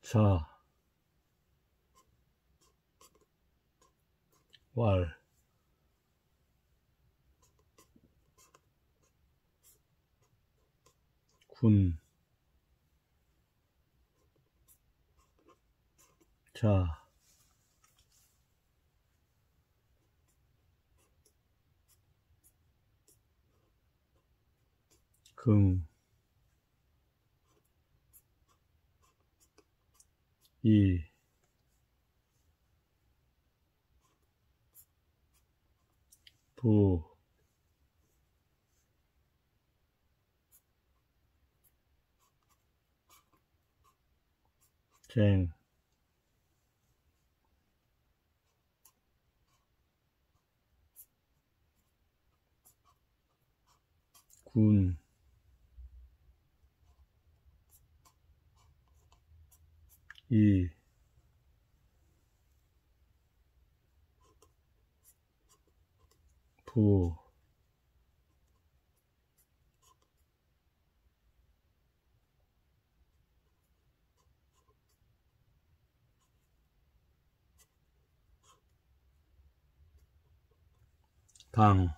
자, 왈, 군, 자, 금, 이, 부, 쟁, 군, 이, 부, 당,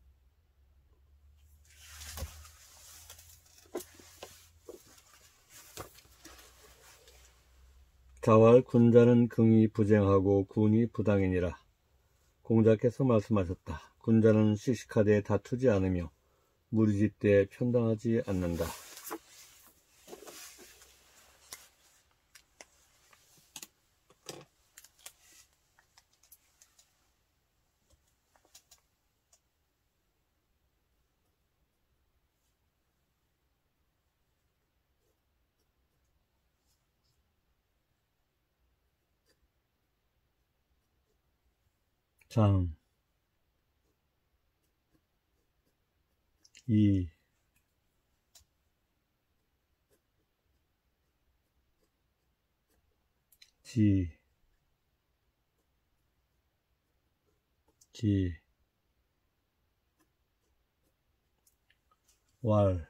자왈 군자는 긍이 부쟁하고 군이 부당이니라. 공자께서 말씀하셨다. 군자는 씩씩하되 다투지 않으며 무리짓되 편당하지 않는다. 장, 이, 지, 기, 왈,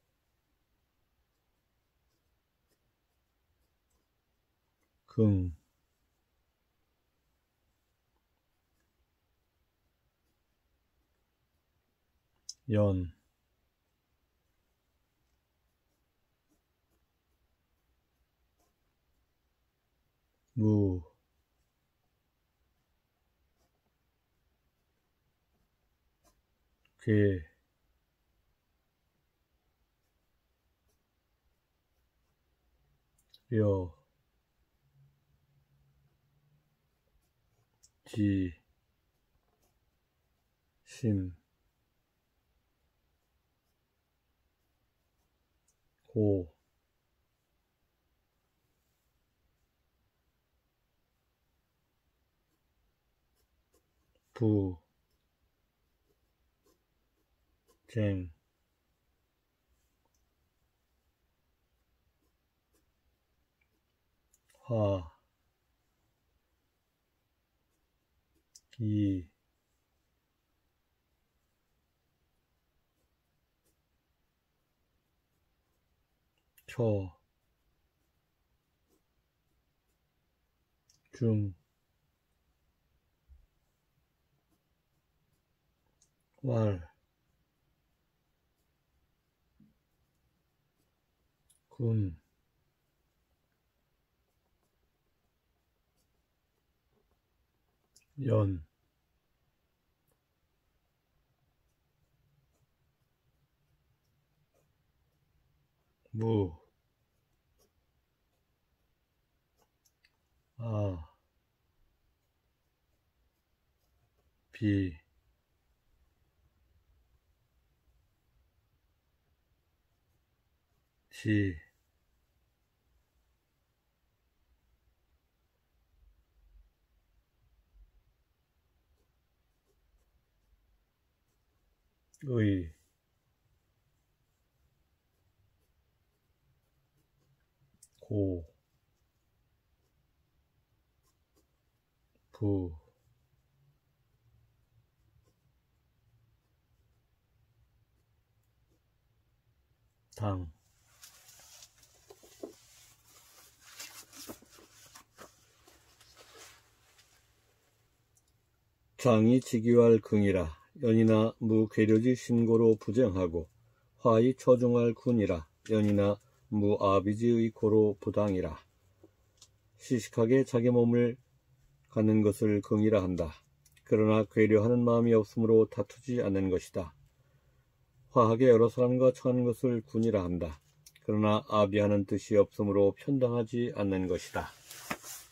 긍, 연, 무, 괴, 려, 지, 심, 고, 부, 쟁, 화, 이, 초, 중, 왈, 군, 연, 무, 아, 비, 시, 의, 고, 부, 당, 장이 직유할 긍이라. 연이나 무괴료지 신고로 부정하고 화이 처중할 군이라. 연이나 무아비지의 고로 부당이라. 시식하게 자기 몸을 갖는 것을 긍이라 한다. 그러나 괴료하는 마음이 없으므로 다투지 않는 것이다. 화하게 여러 사람과 처하는 것을 군이라 한다. 그러나 아비하는 뜻이 없으므로 편당하지 않는 것이다.